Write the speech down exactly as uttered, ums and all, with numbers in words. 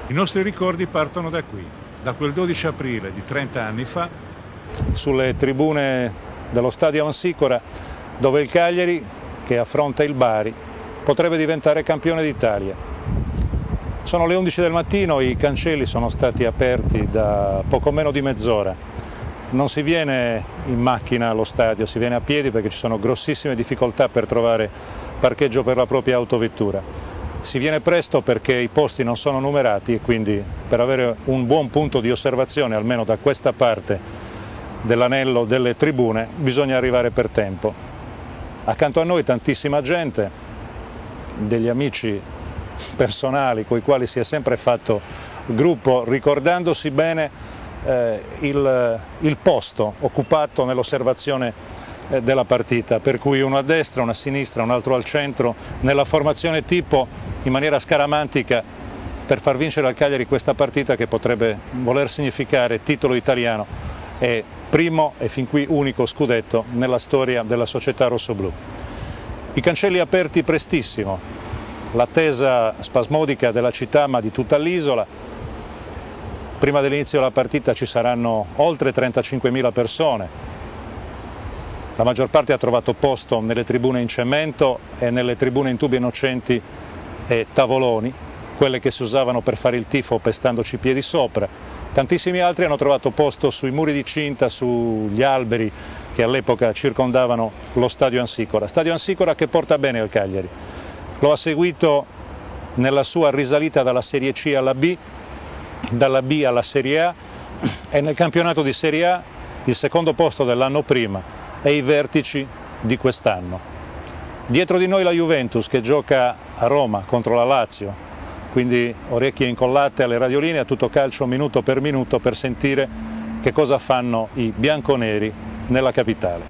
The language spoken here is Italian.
I nostri ricordi partono da qui, da quel dodici aprile di trenta anni fa, sulle tribune dello Stadio Ansicora, dove il Cagliari, che affronta il Bari, potrebbe diventare campione d'Italia. Sono le undici del mattino, i cancelli sono stati aperti da poco meno di mezz'ora. Non si viene in macchina allo stadio, si viene a piedi perché ci sono grossissime difficoltà per trovare parcheggio per la propria autovettura. Si viene presto perché i posti non sono numerati e quindi per avere un buon punto di osservazione, almeno da questa parte dell'anello delle tribune, bisogna arrivare per tempo. Accanto a noi tantissima gente, degli amici personali con i quali si è sempre fatto gruppo, ricordandosi bene eh, il, il posto occupato nell'osservazione eh, della partita, per cui uno a destra, uno a sinistra, un altro al centro, nella formazione tipo, in maniera scaramantica, per far vincere al Cagliari questa partita che potrebbe voler significare titolo italiano e primo e fin qui unico scudetto nella storia della società rossoblù. I cancelli aperti prestissimo, l'attesa spasmodica della città ma di tutta l'isola. Prima dell'inizio della partita ci saranno oltre trentacinquemila persone, la maggior parte ha trovato posto nelle tribune in cemento e nelle tribune in tubi innocenti e tavoloni, quelle che si usavano per fare il tifo pestandoci i piedi sopra. Tantissimi altri hanno trovato posto sui muri di cinta, sugli alberi che all'epoca circondavano lo Stadio Ansicora. Stadio Ansicora che porta bene al Cagliari. Lo ha seguito nella sua risalita dalla Serie C alla B, dalla B alla Serie A e nel campionato di Serie A il secondo posto dell'anno prima e i vertici di quest'anno. Dietro di noi la Juventus che gioca a Roma contro la Lazio, quindi orecchie incollate alle radioline, a tutto calcio minuto per minuto per sentire che cosa fanno i bianconeri nella capitale.